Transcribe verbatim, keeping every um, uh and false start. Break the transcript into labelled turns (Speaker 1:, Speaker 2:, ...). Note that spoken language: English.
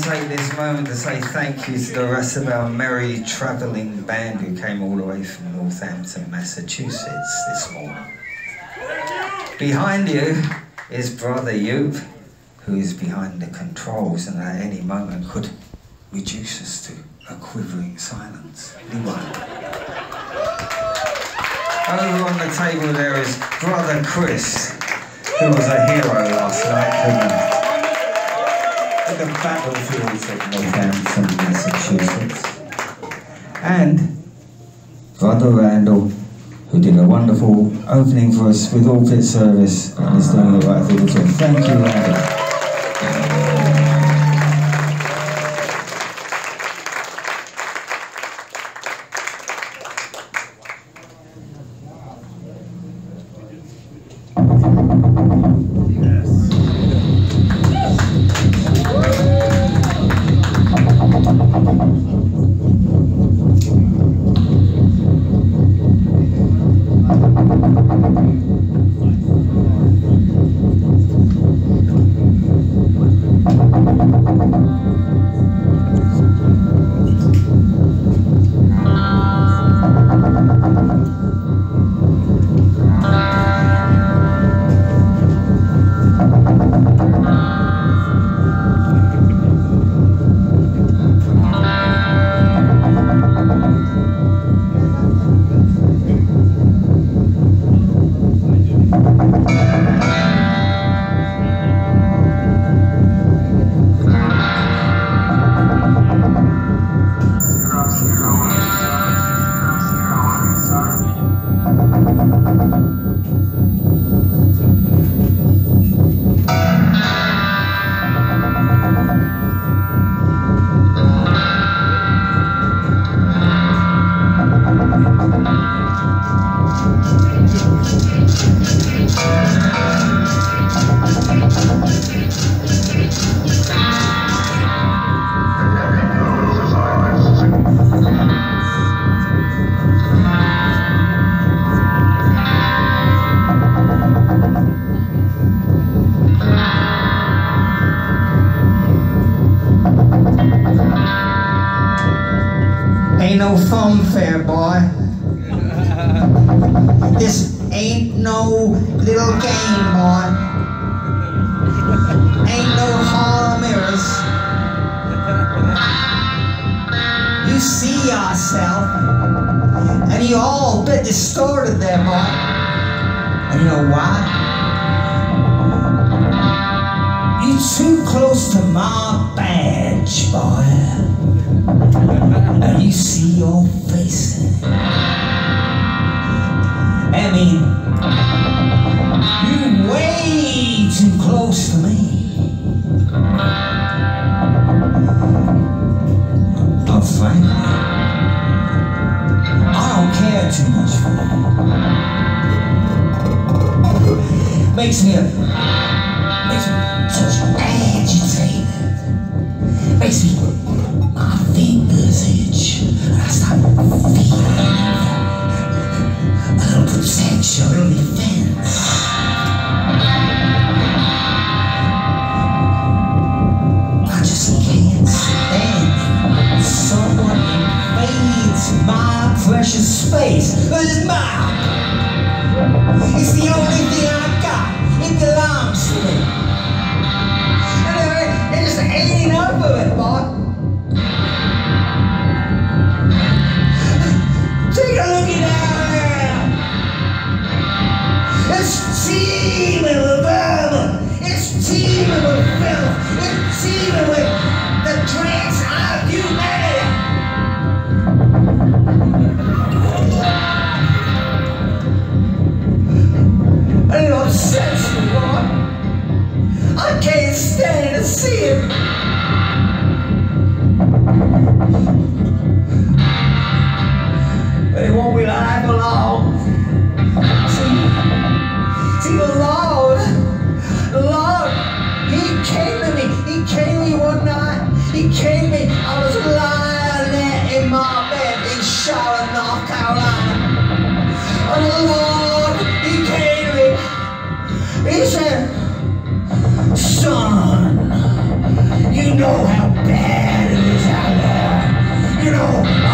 Speaker 1: take this moment to say thank you to the rest of our merry travelling band who came all the way from Northampton, Massachusetts this morning. Behind you is Brother Yoop, who is behind the controls and at any moment could reduce us to a quivering silence. Anyway. Over on the table there is Brother Chris, who was a hero last night at the battlefields of Northampton, Massachusetts. And Brother Randall, who did a wonderful opening for us with Orchid Service and is doing the right thing too. Thank you, Randall. Ain't no funfair, boy. This ain't no little game, boy. Ain't no hall mirrors. You see yourself, and you all a bit distorted there, boy. And you know why? You too close to my badge, boy. And you see your face in it. I mean, you're way too close to me. But frankly, I don't care too much for you. Makes me a, makes me such agitated. Makes me my fingers itch. I start feeling a little protection, a little defense. I just can't stand someone invades my precious space. This is mine. It's the only thing I got. It belongs to me. And there, there just ain't enough of it, boy. Take a look at that! It's teeming with vermin! It's teeming with filth! It's teeming with the dregs of humanity!
Speaker 2: Bye.